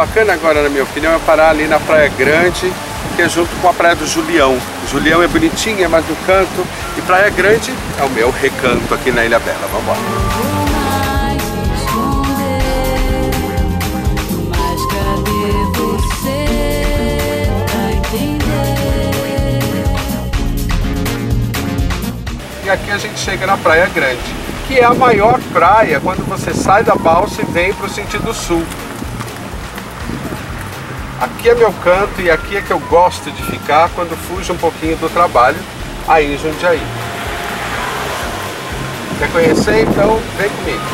bacana agora, na minha opinião, é parar ali na Praia Grande, que é junto com a Praia do Julião. O Julião é bonitinho, é mais no canto, e Praia Grande é o meu recanto aqui na Ilhabela. Vamos embora. E aqui a gente chega na Praia Grande, que é a maior praia quando você sai da balsa e vem para o sentido sul. Aqui é meu canto e aqui é que eu gosto de ficar quando fujo um pouquinho do trabalho aí em Jundiaí. Quer conhecer? Então vem comigo.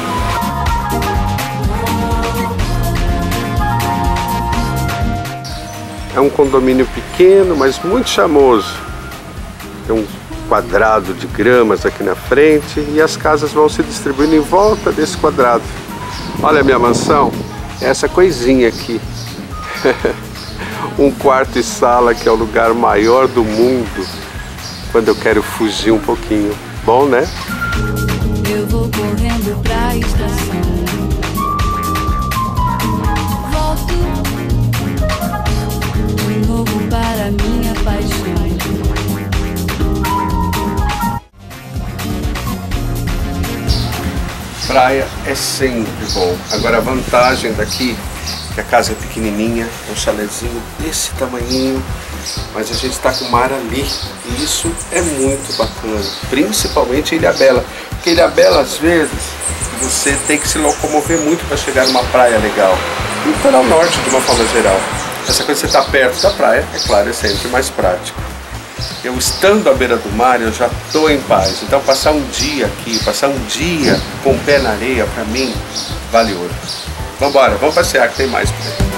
É um condomínio pequeno, mas muito charmoso. Tem um quadrado de gramas aqui na frente e as casas vão se distribuindo em volta desse quadrado. Olha a minha mansão, essa coisinha aqui. Um quarto e sala que é o lugar maior do mundo quando eu quero fugir um pouquinho. Bom, né? Eu vou correndo pra estação. Volto de novo para minha paixão. Praia é sempre bom. Agora a vantagem daqui é que a casa é pequenininha, é um chalezinho desse tamanhinho, mas a gente está com o mar ali e isso é muito bacana, principalmente em Ilhabela, porque Ilhabela às vezes você tem que se locomover muito para chegar numa praia legal. E o litoral norte de uma forma geral. Essa coisa de você estar perto da praia, é claro, é sempre mais prático. Eu estando à beira do mar, eu já estou em paz. Então passar um dia aqui, passar um dia com o pé na areia, para mim, vale ouro. Vamos embora, vamos passear que tem mais por aí.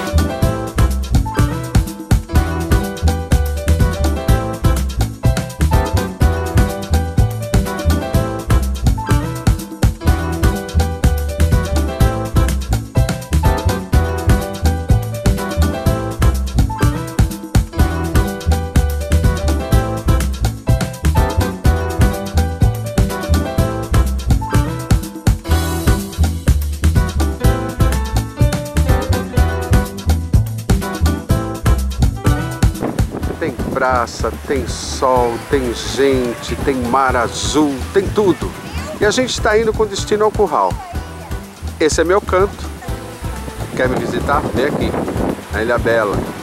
Tem praça, tem sol, tem gente, tem mar azul, tem tudo. E a gente está indo com destino ao Curral. Esse é meu canto. Quer me visitar? Vem aqui, na Ilhabela.